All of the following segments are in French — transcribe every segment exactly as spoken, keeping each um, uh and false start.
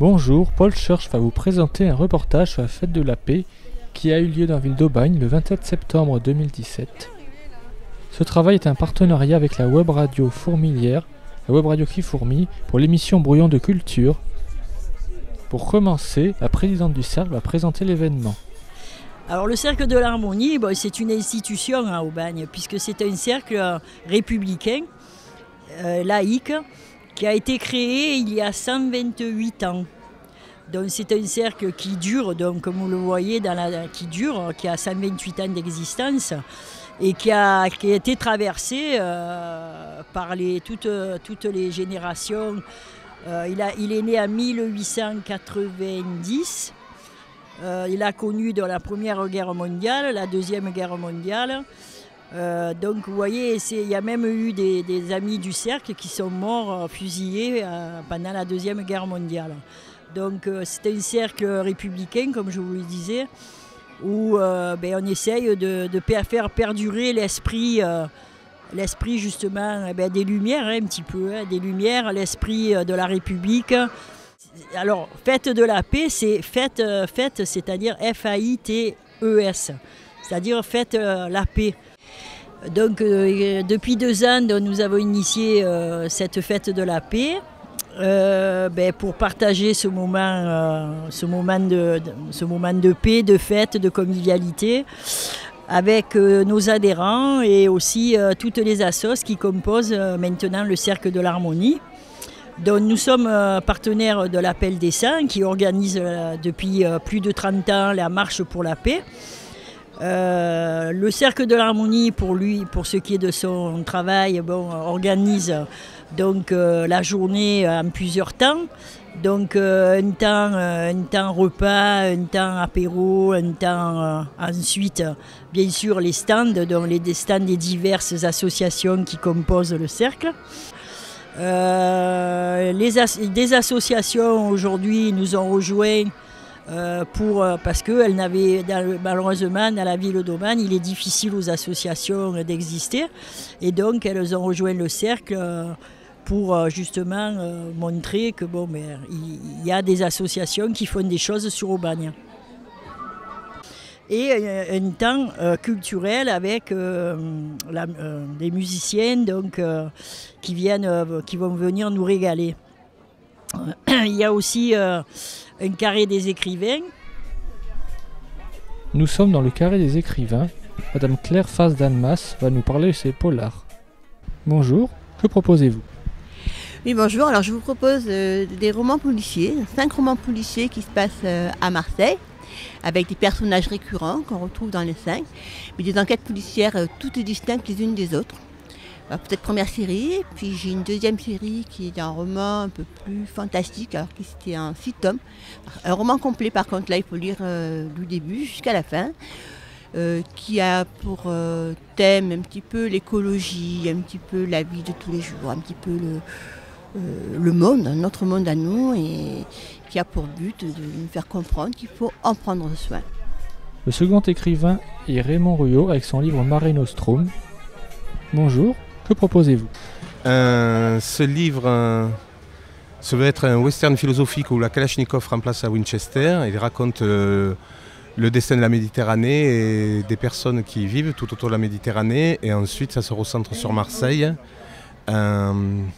Bonjour, Paul Church va vous présenter un reportage sur la fête de la paix qui a eu lieu dans la ville d'Aubagne le vingt-sept septembre deux mille dix-sept. Ce travail est un partenariat avec la web radio Fourmilière, la web radio qui fourmille, pour l'émission Brouillon de culture. Pour commencer, la présidente du cercle va présenter l'événement. Alors le Cercle de l'Harmonie, bon, c'est une institution à Aubagne, puisque c'est un cercle républicain, euh, laïque, qui a été créé il y a cent vingt-huit ans. Donc c'est un cercle qui dure, donc comme vous le voyez, dans la, qui dure, qui a cent vingt-huit ans d'existence et qui a, qui a été traversé euh, par les, toutes, toutes les générations. Euh, il, a, il est né en mille huit cent quatre-vingt-dix. Euh, il a connu dans la Première Guerre mondiale, la Deuxième Guerre mondiale. Euh, donc vous voyez, il y a même eu des, des amis du cercle qui sont morts fusillés euh, pendant la Deuxième Guerre mondiale. Donc euh, c'est un cercle républicain, comme je vous le disais, où euh, ben, on essaye de, de faire perdurer l'esprit, euh, l'esprit justement ben, des Lumières, hein, un petit peu, hein, des Lumières, l'esprit de la République. Alors, fête de la paix, c'est fête, euh, fête c'est-à-dire F A I T E S, c'est-à-dire fête euh, la paix. Donc, euh, depuis deux ans, donc, nous avons initié euh, cette fête de la paix euh, ben, pour partager ce moment, euh, ce, moment de, de, ce moment de paix, de fête, de convivialité avec euh, nos adhérents et aussi euh, toutes les assos qui composent euh, maintenant le Cercle de l'Harmonie. Donc, nous sommes euh, partenaires de l'Appel des Saints qui organise euh, depuis euh, plus de trente ans la marche pour la paix. Euh, le Cercle de l'Harmonie, pour lui, pour ce qui est de son travail, bon, organise donc euh, la journée en plusieurs temps. Donc euh, un temps, euh, un temps repas, un temps apéro, un temps euh, ensuite, bien sûr, les stands, donc les stands des diverses associations qui composent le cercle. Euh, les as- des associations aujourd'hui nous ont rejoints euh, pour, parce que elles n'avaient, dans, malheureusement dans la ville d'Aubagne il est difficile aux associations d'exister et donc elles ont rejoint le cercle euh, pour euh, justement euh, montrer que bon, mais, il y a des associations qui font des choses sur Aubagne. Et un temps euh, culturel avec euh, la, euh, des musiciens donc, euh, qui, viennent, euh, qui vont venir nous régaler. Il y a aussi euh, un carré des écrivains. Nous sommes dans le carré des écrivains. Madame Claire Faz-Dalmas va nous parler de ses polars. Bonjour, que proposez-vous? Oui, bonjour. Alors, je vous propose euh, des romans policiers, cinq romans policiers qui se passent euh, à Marseille, avec des personnages récurrents qu'on retrouve dans les cinq, mais des enquêtes policières euh, toutes distinctes les unes des autres. Alors, peut-être première série, puis j'ai une deuxième série qui est un roman un peu plus fantastique, alors que c'était en six tomes. Un roman complet, par contre, là, il faut lire euh, du début jusqu'à la fin, euh, qui a pour euh, thème un petit peu l'écologie, un petit peu la vie de tous les jours, un petit peu le, euh, le monde, notre monde à nous, et qui a pour but de nous faire comprendre qu'il faut en prendre soin. Le second écrivain est Raymond Ruot avec son livre Mare Nostrum. Bonjour, que proposez-vous? euh, Ce livre, euh, ça va être un western philosophique où la Kalachnikov remplace la Winchester. Il raconte euh, le destin de la Méditerranée et des personnes qui y vivent tout autour de la Méditerranée. Et ensuite, ça se recentre sur Marseille. Euh,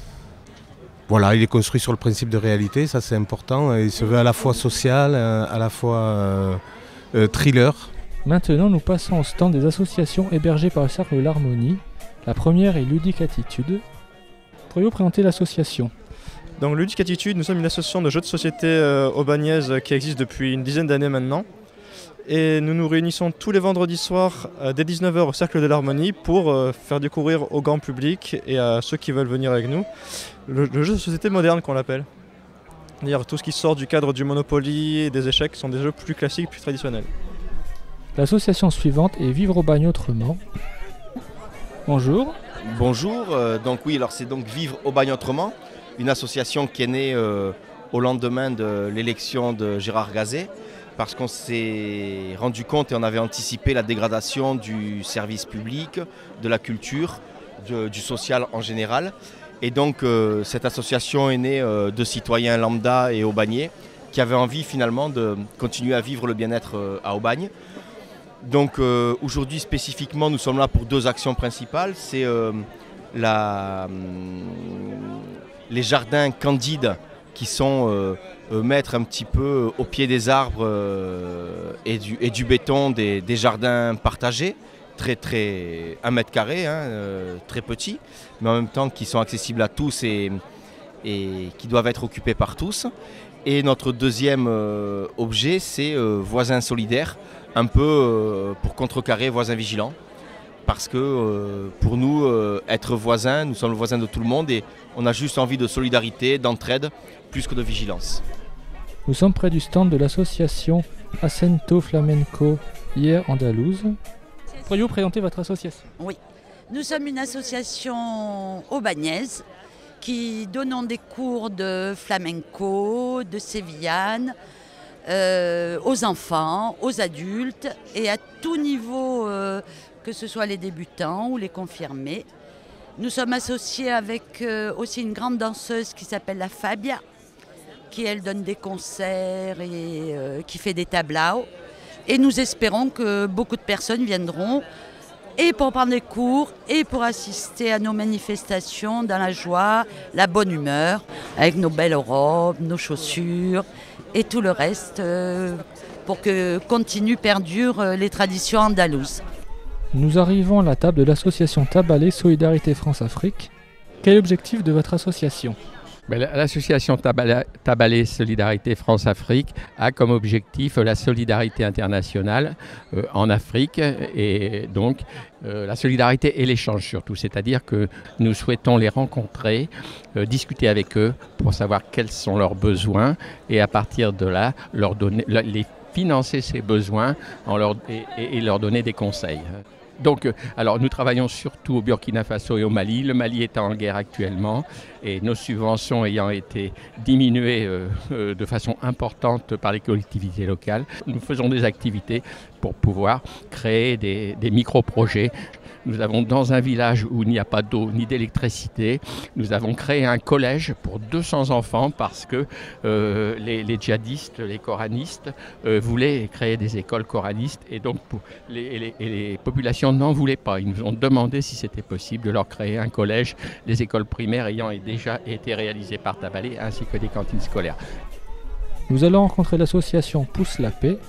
Voilà, il est construit sur le principe de réalité, ça c'est important. Il se veut à la fois social, à la fois euh, euh, thriller. Maintenant, nous passons au stand des associations hébergées par le Cercle de l'Harmonie. La première est Ludique Attitude. Pourriez-vous présenter l'association? Donc Ludique Attitude, nous sommes une association de jeux de société euh, aubagnaise qui existe depuis une dizaine d'années maintenant. Et nous nous réunissons tous les vendredis soirs euh, dès dix-neuf heures au Cercle de l'Harmonie pour euh, faire découvrir au grand public et à ceux qui veulent venir avec nous le, le jeu de société moderne qu'on l'appelle. C'est-à-dire tout ce qui sort du cadre du Monopoly et des échecs sont des jeux plus classiques, plus traditionnels. L'association suivante est Vivre Aubagne Autrement. Bonjour. Bonjour, euh, donc oui, alors c'est donc Vivre Aubagne Autrement, une association qui est née euh, au lendemain de l'élection de Gérard Gazet, parce qu'on s'est rendu compte et on avait anticipé la dégradation du service public, de la culture, de, du social en général. Et donc euh, cette association est née euh, de citoyens lambda et aubagnais qui avaient envie finalement de continuer à vivre le bien-être euh, à Aubagne. Donc euh, aujourd'hui spécifiquement, nous sommes là pour deux actions principales. C'est euh, la, hum, les jardins candides qui sont euh, euh, mettre un petit peu au pied des arbres euh, et, du, et du béton des, des jardins partagés, très très un mètre carré, hein, euh, très petits, mais en même temps qui sont accessibles à tous et, et qui doivent être occupés par tous. Et notre deuxième euh, objet, c'est euh, voisins solidaires, un peu euh, pour contrecarrer voisins vigilants. Parce que euh, pour nous, euh, être voisins, nous sommes le voisin de tout le monde et on a juste envie de solidarité, d'entraide, plus que de vigilance. Nous sommes près du stand de l'association Acento Flamenco hier Andalouse. Pourriez-vous présenter votre association? Oui, nous sommes une association aubagnaise qui donnons des cours de flamenco, de sévillane, euh, aux enfants, aux adultes et à tout niveau, euh, que ce soit les débutants ou les confirmés. Nous sommes associés avec euh, aussi une grande danseuse qui s'appelle la Fabia, qui elle donne des concerts et euh, qui fait des tablaos. Et nous espérons que beaucoup de personnes viendront et pour prendre des cours et pour assister à nos manifestations dans la joie, la bonne humeur, avec nos belles robes, nos chaussures et tout le reste euh, pour que continuent, perdurent euh, les traditions andalouses. Nous arrivons à la table de l'association Tabalé Solidarité France-Afrique. Quel est l'objectif de votre association? L'association Tabalé Solidarité France-Afrique a comme objectif la solidarité internationale euh, en Afrique et donc euh, la solidarité et l'échange surtout. C'est-à-dire que nous souhaitons les rencontrer, euh, discuter avec eux pour savoir quels sont leurs besoins et à partir de là, leur donner, les financer ces besoins en leur, et, et leur donner des conseils. Donc, alors nous travaillons surtout au Burkina Faso et au Mali. Le Mali est en guerre actuellement et nos subventions ayant été diminuées euh, euh, de façon importante par les collectivités locales, nous faisons des activités pour pouvoir créer des, des micro-projets. Nous avons dans un village où il n'y a pas d'eau ni d'électricité, nous avons créé un collège pour deux cents enfants parce que euh, les, les djihadistes, les coranistes euh, voulaient créer des écoles coranistes et donc pour les, les, et les populations n'en voulaient pas. Ils nous ont demandé si c'était possible de leur créer un collège, des écoles primaires ayant déjà été réalisées par Tabalé ainsi que des cantines scolaires. Nous allons rencontrer l'association Pousse la Paix.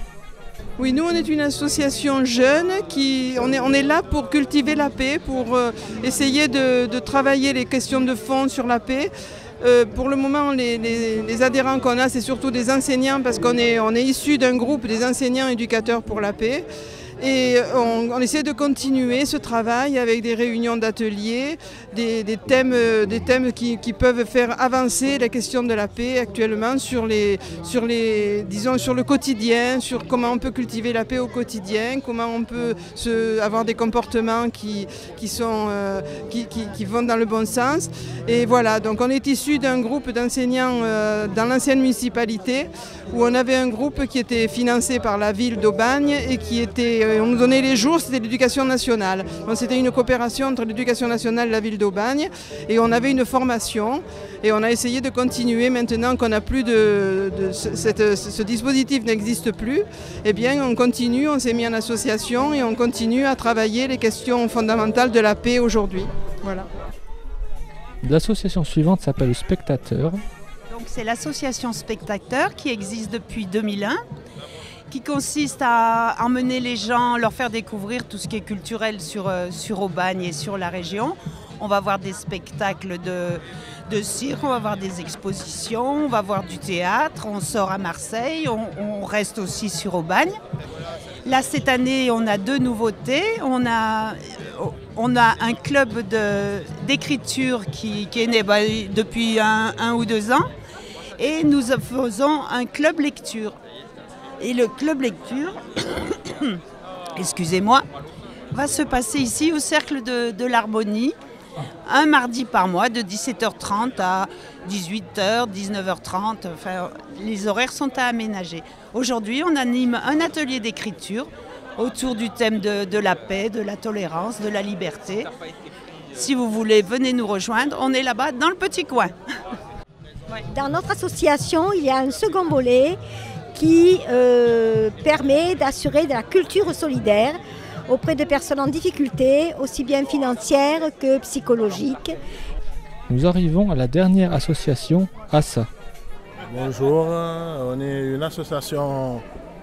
Oui, nous on est une association jeune qui on est, on est là pour cultiver la paix, pour euh, essayer de, de travailler les questions de fond sur la paix. Euh, pour le moment, les, les, les adhérents qu'on a, c'est surtout des enseignants parce qu'on est, on est issu d'un groupe des enseignants éducateurs pour la paix. Et on, on essaie de continuer ce travail avec des réunions d'ateliers, des, des thèmes, des thèmes qui, qui peuvent faire avancer la question de la paix actuellement sur, les, sur, les, disons, sur le quotidien, sur comment on peut cultiver la paix au quotidien, comment on peut se, avoir des comportements qui, qui, sont, euh, qui, qui, qui vont dans le bon sens. Et voilà, donc on est issu d'un groupe d'enseignants euh, dans l'ancienne municipalité où on avait un groupe qui était financé par la ville d'Aubagne et qui était... On nous donnait les jours, c'était l'éducation nationale. C'était une coopération entre l'éducation nationale et la ville d'Aubagne. Et on avait une formation. Et on a essayé de continuer maintenant qu'on n'a plus de... de ce, cette, ce dispositif n'existe plus. Eh bien, on continue, on s'est mis en association et on continue à travailler les questions fondamentales de la paix aujourd'hui. Voilà. L'association suivante s'appelle Spectateur. Donc c'est l'association Spectateur qui existe depuis deux mille un. Qui consiste à emmener les gens, leur faire découvrir tout ce qui est culturel sur, sur Aubagne et sur la région. On va voir des spectacles de, de cirque, on va voir des expositions, on va voir du théâtre, on sort à Marseille, on, on reste aussi sur Aubagne. Là, cette année, on a deux nouveautés. On a, on a un club de, d'écriture qui, qui est né bah, depuis un, un ou deux ans et nous faisons un club lecture. Et le club lecture, excusez-moi, va se passer ici au Cercle de, de l'Harmonie, un mardi par mois de dix-sept heures trente à dix-huit heures, dix-neuf heures trente. Enfin, les horaires sont à aménager. Aujourd'hui, on anime un atelier d'écriture autour du thème de, de la paix, de la tolérance, de la liberté. Si vous voulez, venez nous rejoindre. On est là-bas dans le petit coin. Dans notre association, il y a un second volet qui euh, permet d'assurer de la culture solidaire auprès de personnes en difficulté, aussi bien financières que psychologiques. Nous arrivons à la dernière association, ASSA. Bonjour, on est une association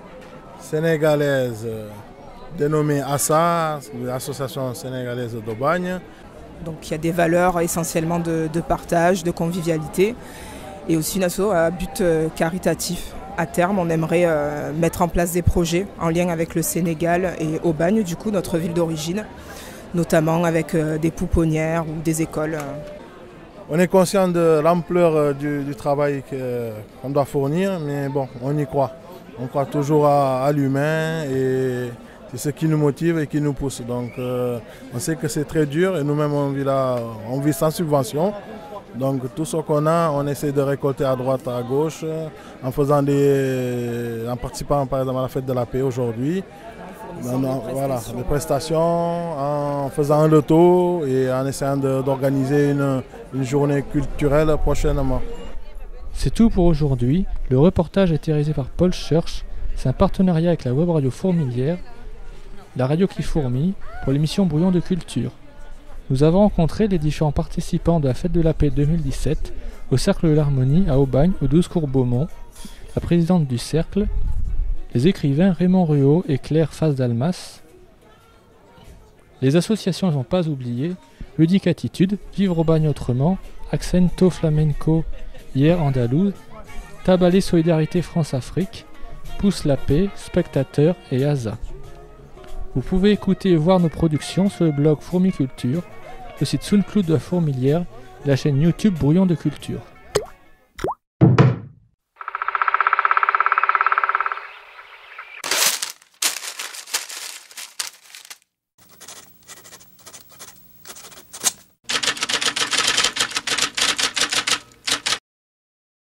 sénégalaise dénommée ASSA, l'Association sénégalaise d'Aubagne. Donc il y a des valeurs essentiellement de, de partage, de convivialité et aussi une asso à but caritatif. À terme, on aimerait euh, mettre en place des projets en lien avec le Sénégal et Aubagne, du coup notre ville d'origine, notamment avec euh, des pouponnières ou des écoles. On est conscient de l'ampleur du, du travail qu'on doit fournir, mais bon, on y croit. On croit toujours à, à l'humain et c'est ce qui nous motive et qui nous pousse. Donc euh, on sait que c'est très dur et nous-mêmes on vit là, on vit sans subvention. Donc tout ce qu'on a, on essaie de récolter à droite, à gauche, en faisant des, en participant par exemple à la fête de la paix aujourd'hui. Voilà, des prestations, en faisant un loto et en essayant d'organiser une, une journée culturelle prochainement. C'est tout pour aujourd'hui. Le reportage a été réalisé par Paul Church. C'est un partenariat avec la web radio Fourmilière, la radio qui fourmille, pour l'émission Brouillon de Culture. Nous avons rencontré les différents participants de la Fête de la Paix deux mille dix-sept au Cercle de l'Harmonie à Aubagne, au douze cours Beaumont, la présidente du Cercle, les écrivains Raymond Ruot et Claire Faz-Dalmas. Les associations ne sont pas oubliées, Ludique Attitude, Vivre Aubagne Autrement, Accento Flamenco, Hier Andalouse, Tabalé Solidarité France-Afrique, Pousse la Paix, Spectateur et ASA. Vous pouvez écouter et voir nos productions sur le blog Fourmiculture, le site SoundCloud de la Fourmilière et la chaîne YouTube Brouillon de Culture.